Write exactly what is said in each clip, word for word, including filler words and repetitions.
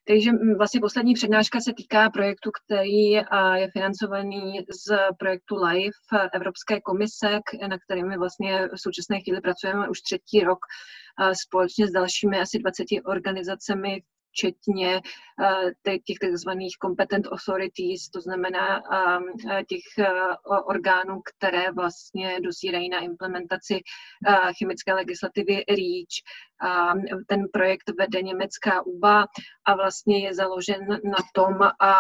Takže vlastně poslední přednáška se týká projektu, který je financovaný z projektu LIFE Evropské komise, na kterým my vlastně v současné chvíli pracujeme už třetí rok společně s dalšími asi dvaceti organizacemi, včetně těch takzvaných competent authorities, to znamená těch orgánů, které vlastně dozírají na implementaci chemické legislativy REACH. Ten projekt vede německá ú bé á a vlastně je založen na tom,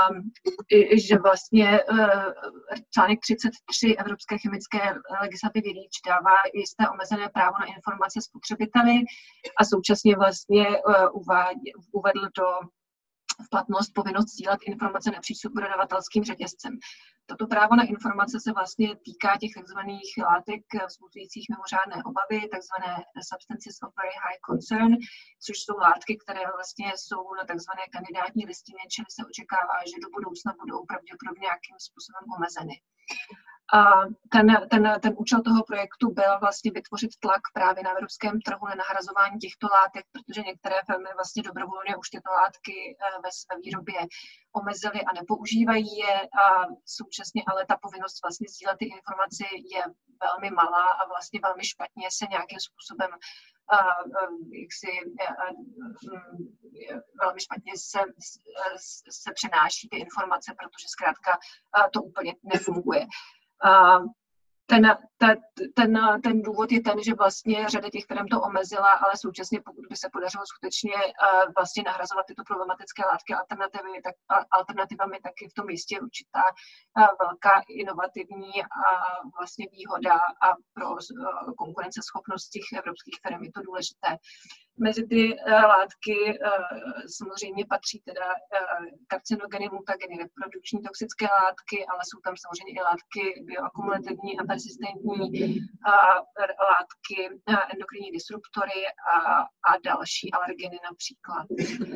že vlastně článek třicet tři Evropské chemické legislativy REACH dává jisté omezené právo na informace spotřebiteli a současně vlastně uvedl do v platnost povinnost sdílet informace napříč dodavatelským řetězcem. Toto právo na informace se vlastně týká těch takzvaných látek vzbuzujících mimořádné obavy, takzvané substances of very high concern, což jsou látky, které vlastně jsou na takzvané kandidátní listině, čili se očekává, že do budoucna budou pravděpodobně nějakým způsobem omezeny. A ten, ten, ten účel toho projektu byl vlastně vytvořit tlak právě na evropském trhu na nahrazování těchto látek, protože některé firmy vlastně dobrovolně už tyto látky ve své výrobě omezily a nepoužívají je a současně ale ta povinnost vlastně sdílet ty informace je velmi malá a vlastně velmi špatně se nějakým způsobem a, jak si, a, a, velmi špatně se, se přenáší ty informace, protože zkrátka to úplně nefunguje. Uh, ten, ta, ten, ten důvod je ten, že vlastně řada těch firm to omezila, ale současně pokud by se podařilo skutečně uh, vlastně nahrazovat tyto problematické látky alternativy, tak, alternativami, tak je v tom jistě určitá uh, velká inovativní a vlastně výhoda a pro uh, konkurenceschopnost těch evropských firm je to důležité. Mezi ty uh, látky uh, samozřejmě patří teda uh, karcinogeny, mutageny, reprodukční toxické látky, ale jsou tam samozřejmě i látky bioakumulativní a persistentní uh, látky, uh, endokrinní disruptory a, a další alergeny například.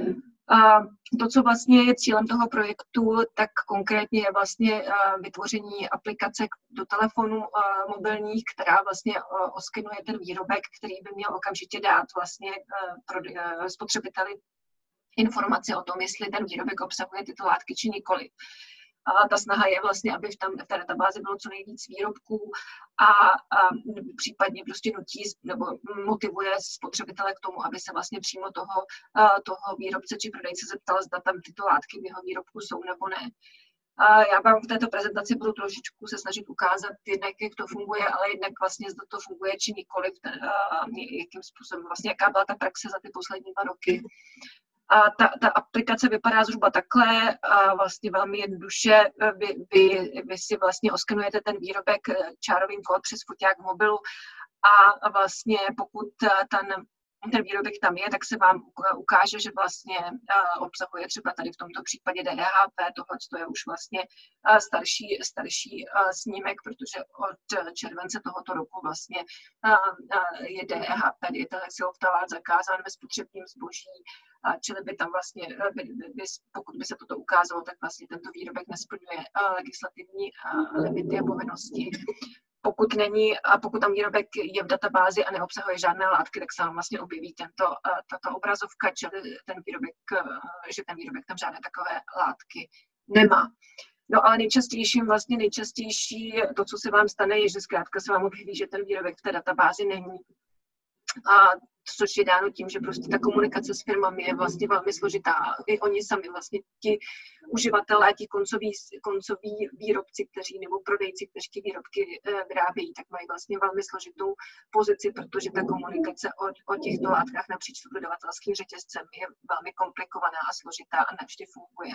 Uh, to, co vlastně je cílem toho projektu, tak konkrétně je vlastně uh, vytvoření aplikace do telefonů uh, mobilních, která vlastně uh, oskenuje ten výrobek, který by měl okamžitě dát vlastně uh, pro, uh, spotřebiteli informace o tom, jestli ten výrobek obsahuje tyto látky či nikoli. A ta snaha je vlastně, aby v, tam, v té databázi bylo co nejvíc výrobků a, a případně prostě nutí nebo motivuje spotřebitele k tomu, aby se vlastně přímo toho, toho výrobce či prodejce zeptal, zda tam tyto látky v jeho výrobku jsou nebo ne. A já vám v této prezentaci budu trošičku se snažit ukázat jednak, jak to funguje, ale jednak vlastně zda to funguje či nikoliv, jakým způsobem, vlastně jaká byla ta praxe za ty poslední dva roky. A ta, ta aplikace vypadá zhruba takhle, a vlastně velmi jednoduše, vy, vy, vy si vlastně oskenujete ten výrobek čárovým kód přes foťák v mobilu a vlastně pokud ten, ten výrobek tam je, tak se vám ukáže, že vlastně obsahuje třeba tady v tomto případě D E H P, tohle je už vlastně starší, starší snímek, protože od července tohoto roku vlastně je D E H P, diethylhexyloftalát, zakázán ve spotřebním zboží. Čili by tam vlastně, by, by, pokud by se toto ukázalo, tak vlastně tento výrobek nesplňuje legislativní limity a povinnosti. Pokud není, a pokud tam výrobek je v databázi a neobsahuje žádné látky, tak se vám vlastně objeví tento, tato obrazovka, čili ten výrobek, že ten výrobek tam žádné takové látky nemá. No ale nejčastějším, vlastně nejčastější, to, co se vám stane, je, že zkrátka se vám objeví, že ten výrobek v té databázi není. A což je dáno tím, že prostě ta komunikace s firmami je vlastně velmi složitá. I oni sami vlastně ti uživatelé, ti koncoví, koncoví výrobci, kteří nebo prodejci, kteří ty výrobky vyrábějí, tak mají vlastně velmi složitou pozici, protože ta komunikace o, o těchto látkách napříč dodavatelským řetězcem je velmi komplikovaná a složitá a nevždy funguje.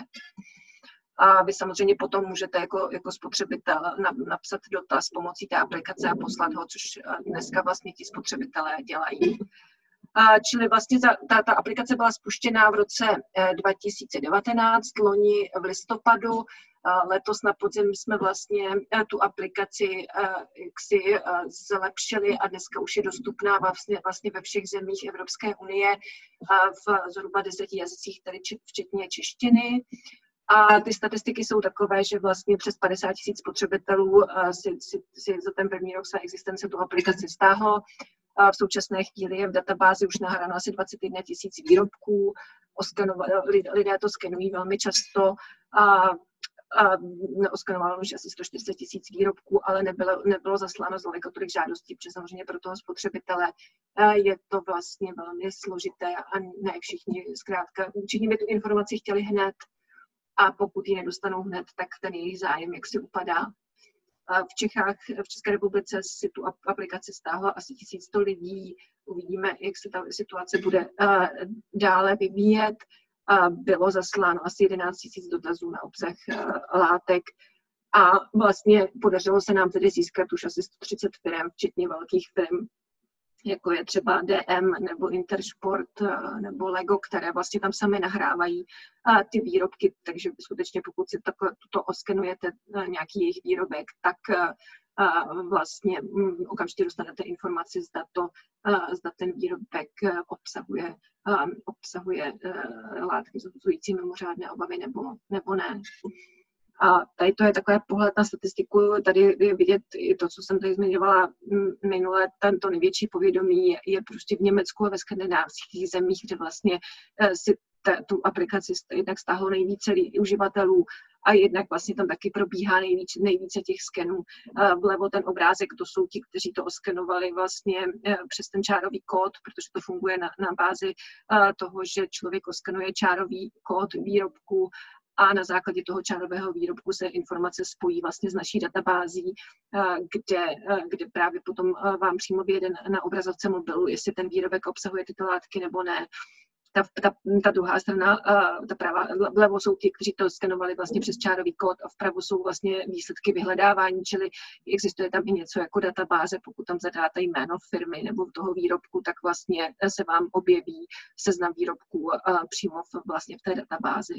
A vy samozřejmě potom můžete jako, jako spotřebitel napsat dotaz pomocí té aplikace a poslat ho, což dneska vlastně ti spotřebitelé dělají. A čili vlastně ta, ta, ta aplikace byla spuštěná v roce dva tisíce devatenáct, loni v listopadu. Letos na podzim jsme vlastně tu aplikaci jaksi zlepšili a dneska už je dostupná vlastně, vlastně ve všech zemích Evropské unie v zhruba deseti jazycích, tedy včetně češtiny. A ty statistiky jsou takové, že vlastně přes padesát tisíc spotřebitelů si, si, si za ten první rok své existence tu aplikaci stáhlo A v současné chvíli je v databázi už nahráno asi dvacet jedna tisíc výrobků, lidé to skenují velmi často a, a oskenovalo už asi sto čtyřicet tisíc výrobků, ale nebylo, nebylo zasláno zdaleka tolik žádostí, protože samozřejmě pro toho spotřebitele je to vlastně velmi složité a ne všichni zkrátka určitě by tu informaci chtěli hned a pokud ji nedostanou hned, tak ten jejich zájem jaksi upadá. V Čechách, v České republice si tu aplikaci stáhlo asi tisíc sto lidí. Uvidíme, jak se ta situace bude dále vyvíjet. Bylo zasláno asi jedenáct tisíc dotazů na obsah látek a vlastně podařilo se nám tedy získat už asi sto třicet firm, včetně velkých firm, jako je třeba D M nebo Intersport nebo Lego, které vlastně tam sami nahrávají ty výrobky, takže skutečně pokud si toto oskenujete nějaký jejich výrobek, tak vlastně okamžitě dostanete informaci, zda, to, zda ten výrobek obsahuje, obsahuje látky vzbuzující mimořádné obavy nebo, nebo ne. A tady to je takový pohled na statistiku, tady je vidět i to, co jsem tady zmiňovala minule, tento největší povědomí je, je prostě v Německu a ve skandinávských zemích, kde vlastně si ta, tu aplikaci jednak stáhlo nejvíce uživatelů a jednak vlastně tam taky probíhá nejvíce, nejvíce těch skenů. Vlevo ten obrázek, to jsou ti, kteří to oskenovali vlastně přes ten čárový kód, protože to funguje na, na bázi toho, že člověk oskenuje čárový kód výrobku a na základě toho čárového výrobku se informace spojí vlastně s naší databází, kde, kde právě potom vám přímo vyjede na obrazovce mobilu, jestli ten výrobek obsahuje tyto látky nebo ne. Ta, ta, ta druhá strana, ta pravá, vlevo jsou ti, kteří to skenovali vlastně přes čárový kód a vpravo jsou vlastně výsledky vyhledávání, čili existuje tam i něco jako databáze, pokud tam zadáte jméno firmy nebo toho výrobku, tak vlastně se vám objeví seznam výrobků přímo v, vlastně v té databázi.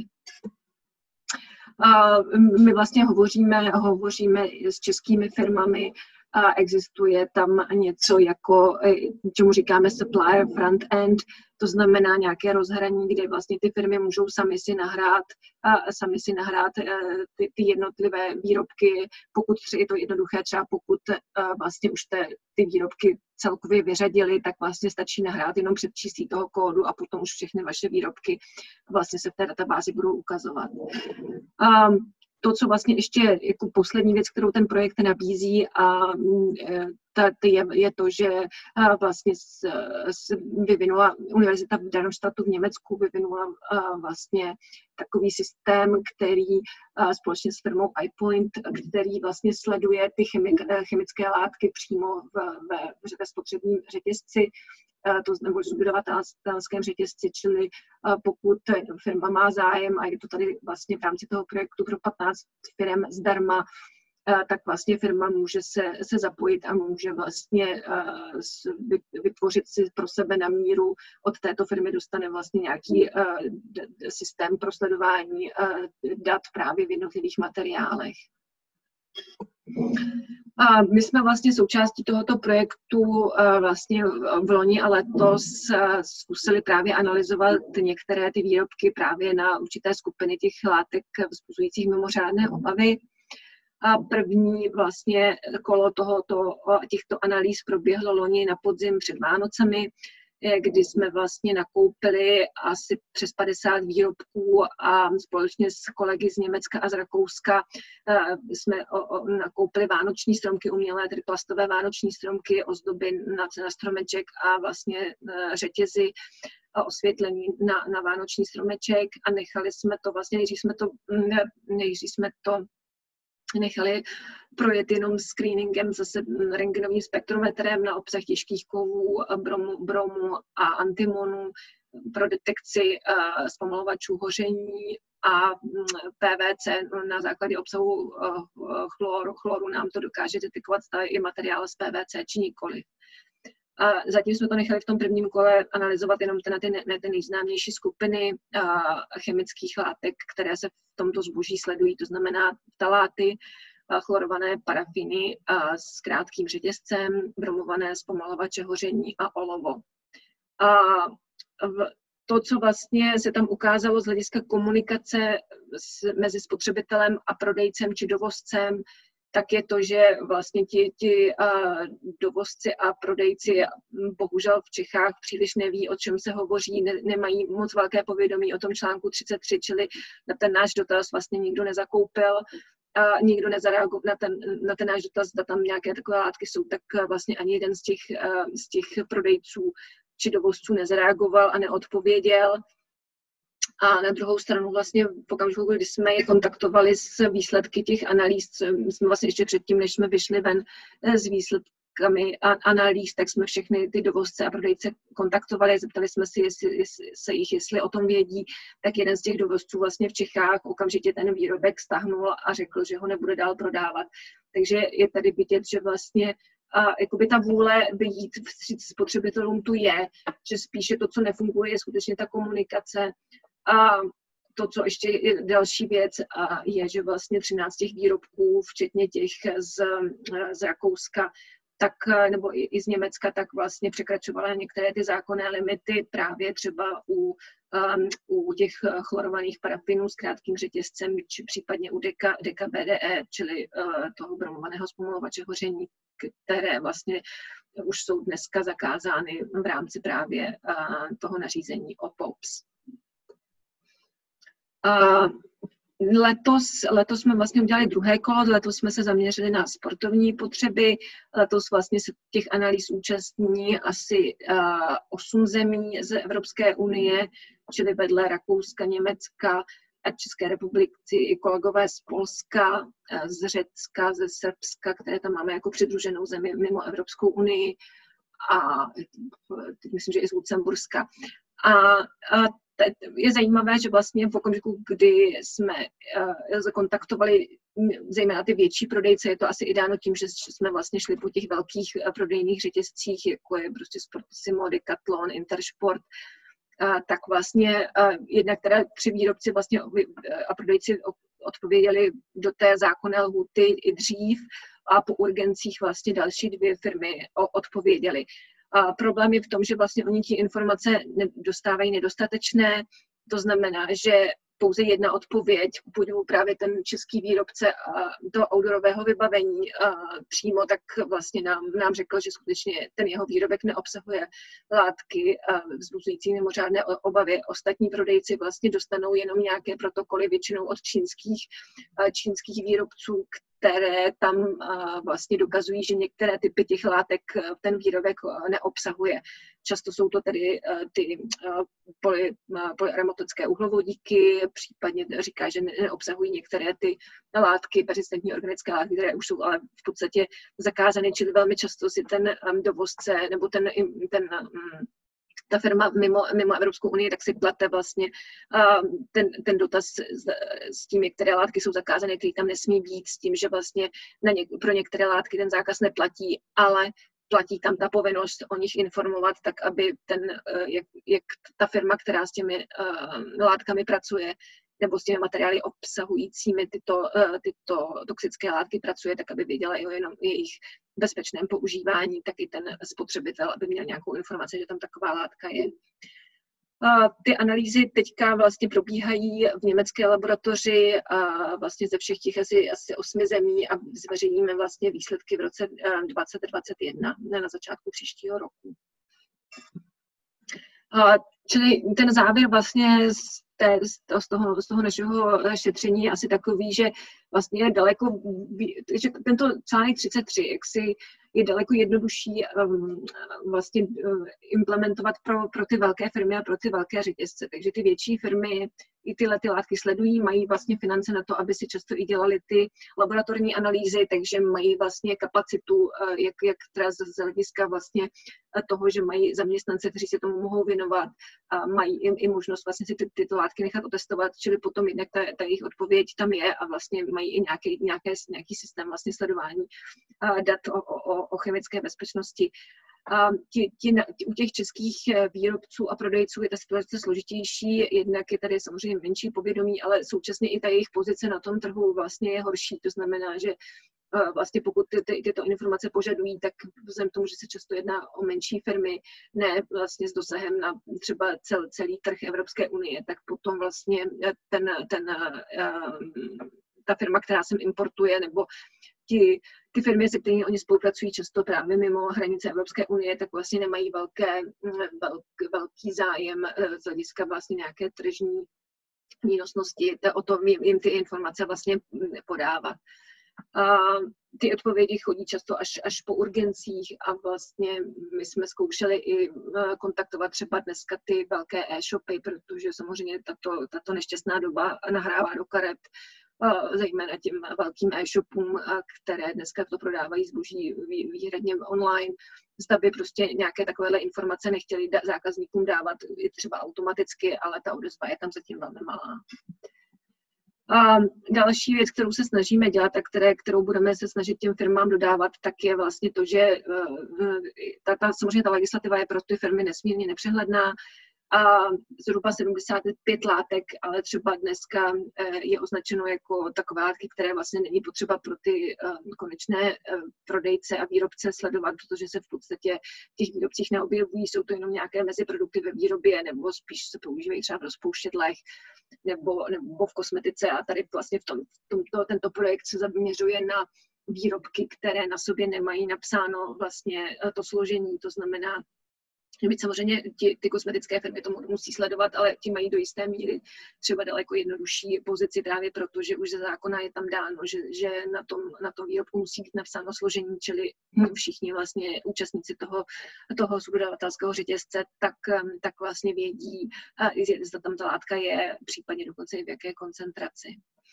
My vlastně hovoříme, hovoříme s českými firmami a existuje tam něco jako, čemu říkáme supplier front-end, to znamená nějaké rozhraní, kde vlastně ty firmy můžou sami si nahrát, sami si nahrát ty, ty jednotlivé výrobky, pokud je to jednoduché, třeba pokud vlastně už te, ty výrobky celkově vyřadili, tak vlastně stačí nahrát jenom předčístí toho kódu a potom už všechny vaše výrobky vlastně se v té databázi budou ukazovat. Um, To, co vlastně ještě jako poslední věc, kterou ten projekt nabízí, a ta, je, je to, že vlastně s, s vyvinula Univerzita v Darmstadtu v Německu vyvinula vlastně takový systém, který společně s firmou iPoint, který vlastně sleduje ty chemik, chemické látky přímo ve, ve spotřebním řetězci, to nebo v dodavatelském řetězci, čili pokud firma má zájem, a je to tady vlastně v rámci toho projektu pro patnáct firm zdarma, tak vlastně firma může se, se zapojit a může vlastně vytvořit si pro sebe na míru, od této firmy dostane vlastně nějaký systém pro sledování dat právě v jednotlivých materiálech. A my jsme vlastně součástí tohoto projektu vlastně v loni a letos zkusili právě analyzovat některé ty výrobky právě na určité skupiny těch látek vzbuzujících mimořádné obavy. A první vlastně kolo tohoto, těchto analýz proběhlo loni na podzim před Vánocemi, kdy jsme vlastně nakoupili asi přes padesát výrobků a společně s kolegy z Německa a z Rakouska jsme nakoupili vánoční stromky umělé, tedy plastové vánoční stromky, ozdoby na, na stromeček a vlastně řetězy a osvětlení na, na vánoční stromeček a nechali jsme to vlastně, nejdřív jsme to, nejdřív jsme to nechali projet jenom screeningem, zase rentgenovým spektrometrem na obsah těžkých kovů, bromu, bromu a antimonu pro detekci uh, zpomalovačů hoření a P V C na základě obsahu uh, chloru, chloru nám to dokáže detekovat, zda je materiál z P V C či nikoli. A zatím jsme to nechali v tom prvním kole analyzovat jenom ty, ty, ne, ty nejznámější skupiny uh, chemických látek, které se v tomto zboží sledují, to znamená ftaláty, uh, chlorované parafiny uh, s krátkým řetězcem, bromované zpomalovače hoření a olovo. A v, to, co vlastně se tam ukázalo z hlediska komunikace s, mezi spotřebitelem a prodejcem či dovozcem, tak je to, že vlastně ti, ti uh, dovozci a prodejci bohužel v Čechách příliš neví, o čem se hovoří, ne, nemají moc velké povědomí o tom článku třicet tři, čili na ten náš dotaz vlastně nikdo nezakoupil a nikdo nezareagoval na ten, na ten náš dotaz, zda tam nějaké takové látky jsou, tak vlastně ani jeden z těch, uh, z těch prodejců či dovozců nezareagoval a neodpověděl. A na druhou stranu vlastně v okamžiku, kdy jsme je kontaktovali s výsledky těch analýz, jsme vlastně ještě předtím, než jsme vyšli ven s výsledkami analýz, tak jsme všechny ty dovozce a prodejce kontaktovali, zeptali jsme si, jestli, jestli se jich, jestli o tom vědí, tak jeden z těch dovozců vlastně v Čechách okamžitě ten výrobek stáhnul a řekl, že ho nebude dál prodávat. Takže je tady vidět, že vlastně a jakoby ta vůle vyjít vstříc spotřebitelům tu je, že spíše to, co nefunguje, je skutečně ta komunikace. A to, co ještě je další věc, a je, že vlastně třináct těch výrobků, včetně těch z, z Rakouska, tak, nebo i, i z Německa, tak vlastně překračovala některé ty zákonné limity právě třeba u, um, u těch chlorovaných parafinů s krátkým řetězcem, či případně u deka, deka B D E, čili uh, toho bromovaného zpomaluvače hoření, které vlastně už jsou dneska zakázány v rámci právě uh, toho nařízení o P O P S. Uh, letos, letos jsme vlastně udělali druhé kolo, letos jsme se zaměřili na sportovní potřeby, letos vlastně se těch analýz účastní asi uh, osm zemí z Evropské unie, čili vedle Rakouska, Německa a České republiky i kolegové z Polska, z Řecka, ze Srbska, které tam máme jako přidruženou zemi mimo Evropskou unii a teď myslím, že i z Lucemburska. A, a je zajímavé, že vlastně v okamžiku, kdy jsme uh, kontaktovali zejména ty větší prodejce, je to asi i dáno tím, že jsme vlastně šli po těch velkých uh, prodejných řetězcích, jako je prostě Sportissimo, Decathlon, Intersport, uh, tak vlastně uh, jednak teda tři výrobci vlastně uh, a prodejci odpověděli do té zákonné lhůty i dřív a po urgencích vlastně další dvě firmy odpověděly. A problém je v tom, že vlastně oni ti informace dostávají nedostatečné, to znamená, že pouze jedna odpověď, půjdu právě ten český výrobce toho outdoorového vybavení přímo, tak vlastně nám, nám řekl, že skutečně ten jeho výrobek neobsahuje látky vzbuzující mimořádné obavy. Ostatní prodejci vlastně dostanou jenom nějaké protokoly, většinou od čínských, čínských výrobců, které tam vlastně dokazují, že některé typy těch látek ten výrobek neobsahuje. Často jsou to tedy ty poly, polyaromatické uhlovodíky, případně říká, že neobsahují některé ty látky, persistentní organické látky, které už jsou ale v podstatě zakázány, čili velmi často si ten dovozce nebo ten, ten ta firma mimo, mimo Evropskou unii, tak si plete vlastně uh, ten, ten dotaz s, s tím, některé látky jsou zakázané, který tam nesmí být, s tím, že vlastně na něk, pro některé látky ten zákaz neplatí, ale platí tam ta povinnost o nich informovat, tak aby ten, uh, jak, jak ta firma, která s těmi uh, látkami pracuje, nebo s těmi materiály obsahujícími tyto, uh, tyto toxické látky pracuje, tak aby věděla i o jenom jejich bezpečném používání, tak i ten spotřebitel, aby měl nějakou informaci, že tam taková látka je. Ty analýzy teďka vlastně probíhají v německé laboratoři a vlastně ze všech těch asi, asi osmi zemí a zveřejníme vlastně výsledky v roce dvacet dvacet jedna, na začátku příštího roku. Čili ten závěr vlastně z, té, z, toho, z toho našeho šetření je asi takový, že vlastně je daleko, že tento článek třicet tři jaksi je daleko jednodušší um, vlastně uh, implementovat pro, pro ty velké firmy a pro ty velké řetězce. Takže ty větší firmy i tyhle ty látky sledují, mají vlastně finance na to, aby si často i dělali ty laboratorní analýzy, takže mají vlastně kapacitu, uh, jak, jak teda z, z hlediska vlastně toho, že mají zaměstnance, kteří se tomu mohou věnovat, a mají i, i možnost vlastně si ty, tyto látky nechat otestovat, čili potom jednak ta, ta jejich odpověď tam je a vlastně mají i nějaký, nějaké, nějaký systém vlastně sledování uh, dat o, o, o chemické bezpečnosti. A ti, ti, ti, u těch českých výrobců a prodejců je ta situace složitější, jednak je tady samozřejmě menší povědomí, ale současně i ta jejich pozice na tom trhu vlastně je horší. To znamená, že uh, vlastně pokud ty, ty, tyto informace požadují, tak vzhledem k tomu, že se často jedná o menší firmy, ne vlastně s dosahem na třeba cel, celý trh Evropské unie, tak potom vlastně ten, ten uh, ta firma, která sem importuje, nebo ti, ty firmy, se kterými oni spolupracují často právě mimo hranice Evropské unie, tak vlastně nemají velké, velk, velký zájem z hlediska vlastně nějaké tržní výnosnosti, o tom jim, jim ty informace vlastně podávat. A ty odpovědi chodí často až, až po urgencích a vlastně my jsme zkoušeli i kontaktovat třeba dneska ty velké e-shopy, protože samozřejmě tato, tato nešťastná doba nahrává do karet zejména těm velkým e-shopům, které dneska to prodávají zboží výhradně online. Zda by prostě nějaké takovéhle informace nechtěli zákazníkům dávat třeba automaticky, ale ta odezva je tam zatím velmi malá. A další věc, kterou se snažíme dělat a které, kterou budeme se snažit těm firmám dodávat, tak je vlastně to, že ta, ta, samozřejmě ta legislativa je pro ty firmy nesmírně nepřehledná a zhruba sedmdesát pět látek, ale třeba dneska je označeno jako takové látky, které vlastně není potřeba pro ty konečné prodejce a výrobce sledovat, protože se v podstatě v těch výrobcích neobjevují, jsou to jenom nějaké meziprodukty ve výrobě nebo spíš se používají třeba v rozpouštědlech nebo, nebo v kosmetice a tady vlastně v tom, v tomto, tento projekt se zaměřuje na výrobky, které na sobě nemají napsáno vlastně to složení, to znamená, byť samozřejmě ty, ty kosmetické firmy to musí sledovat, ale ti mají do jisté míry třeba daleko jednodušší pozici právě proto, že už ze zákona je tam dáno, že, že na, tom, na tom výrobku musí být napsáno složení, čili všichni vlastně účastníci toho, toho subdodavatelského řetězce, tak, tak vlastně vědí, zda tam ta látka je, případně dokonce i v jaké koncentraci.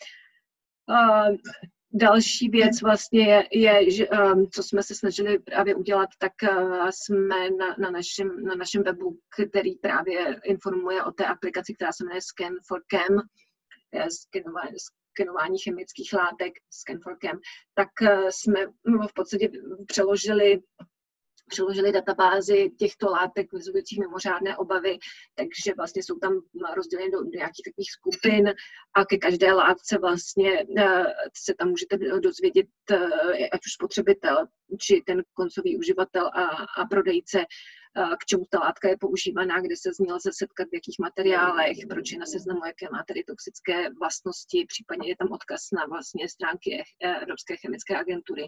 Uh, Další věc vlastně je, je že, um, co jsme se snažili právě udělat, tak uh, jsme na, na, našem, na našem webu, který právě informuje o té aplikaci, která se jmenuje Scan for Chem, skenování, skenování chemických látek, Scan for Chem, tak uh, jsme v podstatě přeložili přeložili databázi těchto látek vyzujících mimořádné obavy, takže vlastně jsou tam rozděleny do, do nějakých takových skupin a ke každé látce vlastně se tam můžete dozvědět, ať už spotřebitel, či ten koncový uživatel a, a prodejce, k čemu ta látka je používaná, kde se z ní lze setkat, v jakých materiálech, proč je na seznamu, jaké má tedy toxické vlastnosti, případně je tam odkaz na vlastně stránky Evropské chemické agentury.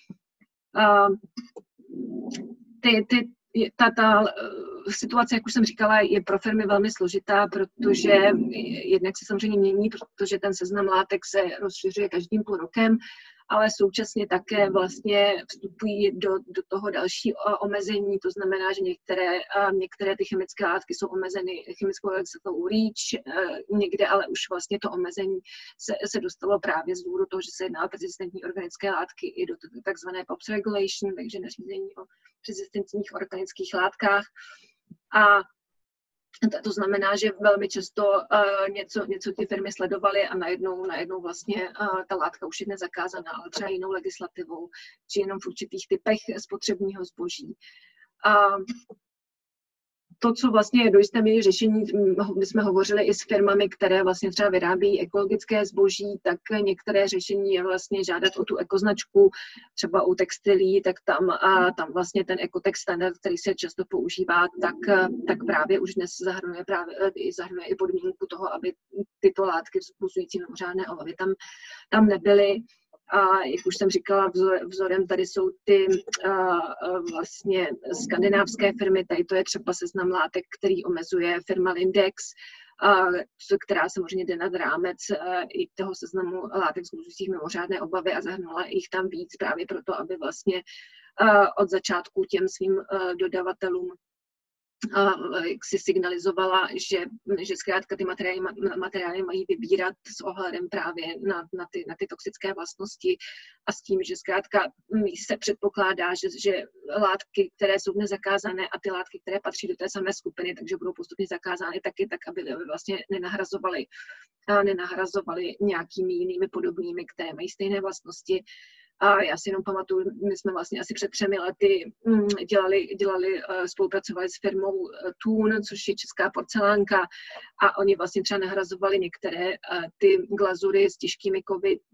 Ty, ty, ta, ta situace, jak už jsem říkala, je pro firmy velmi složitá, protože jednak se samozřejmě mění, protože ten seznam látek se rozšiřuje každým půl rokem, ale současně také vlastně vstupují do, do toho další omezení, to znamená, že některé, některé ty chemické látky jsou omezeny chemickou legislativou REACH, někde ale už vlastně to omezení se, se dostalo právě z důvodu toho, že se jedná o persistentní organické látky i do takzvané P O P S regulation, takže nařízení o persistentních organických látkách. A to znamená, že velmi často uh, něco, něco ty firmy sledovaly a najednou, najednou vlastně uh, ta látka už je nezakázaná, ale třeba jinou legislativou, či jenom v určitých typech spotřebního zboží. Uh, To, co vlastně je do jisté míry řešení, my jsme hovořili i s firmami, které vlastně třeba vyrábí ekologické zboží, tak některé řešení je vlastně žádat o tu ekoznačku, třeba u textilí, tak tam, a tam vlastně ten Ecotex standard, který se často používá, tak, tak právě už dnes zahrnuje, právě, zahrnuje i podmínku toho, aby tyto látky vzbuzující mimořádné obavy tam, tam nebyly. A jak už jsem říkala, vzor, vzorem tady jsou ty uh, vlastně skandinávské firmy, tady to je třeba seznam látek, který omezuje firma Lindex, uh, která samozřejmě jde nad rámec uh, i toho seznamu látek vzbuzujících mimořádné obavy a zahrnula jich tam víc právě proto, aby vlastně uh, od začátku těm svým uh, dodavatelům jak si signalizovala, že, že zkrátka ty materiály, materiály mají vybírat s ohledem právě na, na, ty, na ty toxické vlastnosti a s tím, že zkrátka se předpokládá, že, že látky, které jsou dnes zakázané a ty látky, které patří do té samé skupiny, takže budou postupně zakázány taky tak, aby vlastně nenahrazovaly, nenahrazovaly nějakými jinými podobnými, které mají stejné vlastnosti. A já si jenom pamatuju, my jsme vlastně asi před třemi lety dělali, dělali spolupracovali s firmou Thun, což je česká porcelánka, a oni vlastně třeba nahrazovali některé ty glazury s těžkými kovy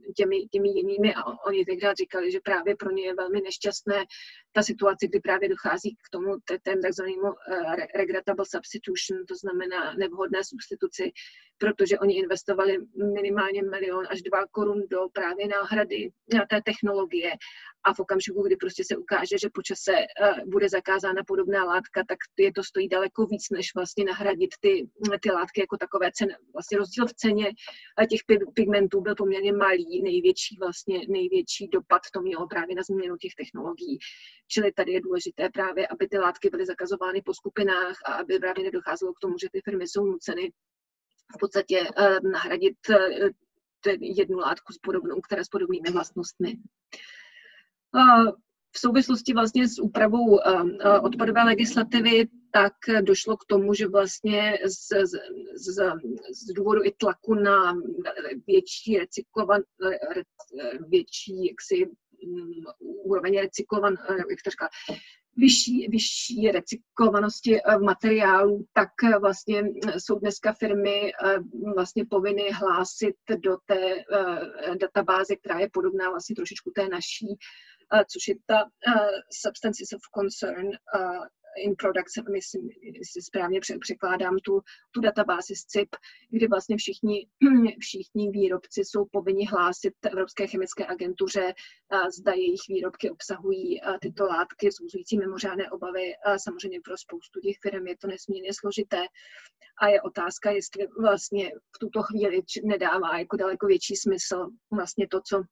těmi, těmi jinými a oni tenkrát říkali, že právě pro ně je velmi nešťastné ta situace, kdy právě dochází k tomu ten takzvanému regrettable substitution, to znamená nevhodné substituci, protože oni investovali minimálně milion až dva korun do právě náhrady té technologie a v okamžiku, kdy prostě se ukáže, že po čase bude zakázána podobná látka, tak je to stojí daleko víc, než vlastně nahradit ty, ty látky jako takové ceny. Vlastně rozdíl v ceně těch pigmentů byl poměrně malý, největší vlastně, největší dopad to mělo právě na změnu těch technologií. Čili tady je důležité právě, aby ty látky byly zakazovány po skupinách a aby právě nedocházelo k tomu, že ty firmy jsou nuceny v podstatě uh, nahradit uh, jednu látku s podobnou, která s podobnými vlastnostmi. Uh, v souvislosti vlastně s úpravou uh, uh, odpadové legislativy tak došlo k tomu, že vlastně z, z, z, z důvodu i tlaku na větší recyklovan, větší jaksi um, úroveň recyklovan, jak to říká, Vyšší, vyšší recyklovanosti materiálů, tak vlastně jsou dneska firmy vlastně povinny hlásit do té databáze, která je podobná vlastně trošičku té naší, což je ta Substances of Concern in Products, myslím, jestli správně překládám tu, tu databázi z C I P, kdy vlastně všichni, všichni výrobci jsou povinni hlásit Evropské chemické agentuře, zda jejich výrobky obsahují tyto látky vzbuzující mimořádné obavy. Samozřejmě pro spoustu těch firm je to nesmírně složité a je otázka, jestli vlastně v tuto chvíli nedává jako daleko větší smysl vlastně to, co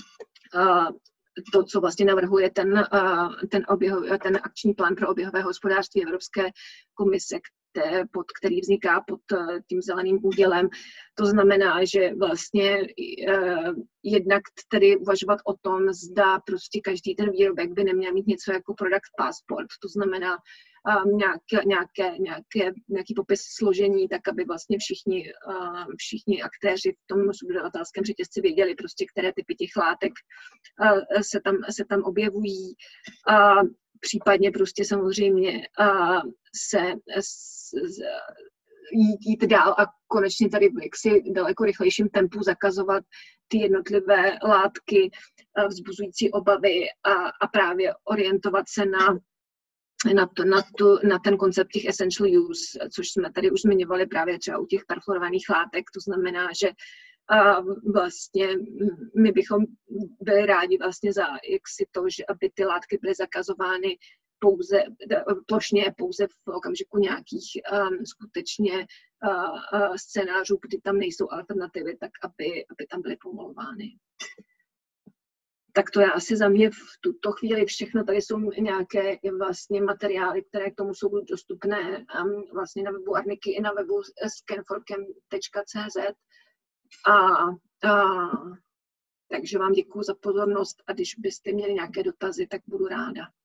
to, co vlastně navrhuje ten, ten, oběho, ten akční plán pro oběhové hospodářství Evropské komise, které, pod, který vzniká pod tím zeleným údělem. To znamená, že vlastně jednak tedy uvažovat o tom, zda prostě každý ten výrobek by neměl mít něco jako product passport, to znamená nějaké, nějaké, nějaké, nějaký popis složení, tak aby vlastně všichni, všichni aktéři v tom subdodavatelském řetězci věděli, prostě, které typy těch látek se tam, se tam objevují. A případně prostě samozřejmě se, se jít, jít dál a konečně tady v jaksi daleko rychlejším tempu zakazovat ty jednotlivé látky vzbuzující obavy a, a právě orientovat se na Na, to, na, tu, na ten koncept těch essential use, což jsme tady už zmiňovali právě třeba u těch perfluorovaných látek. To znamená, že a vlastně my bychom byli rádi vlastně za jaksi to, že aby ty látky byly zakazovány pouze, plošně pouze v okamžiku nějakých um, skutečně uh, uh, scénářů, kdy tam nejsou alternativy, tak aby, aby tam byly pomalovány. Tak to je asi za mě v tuto chvíli všechno. Tady jsou nějaké vlastně materiály, které k tomu jsou dostupné um, vlastně na webu Arniky i na webu scan for chem tečka cé zet. A, a, takže vám děkuji za pozornost a když byste měli nějaké dotazy, tak budu ráda.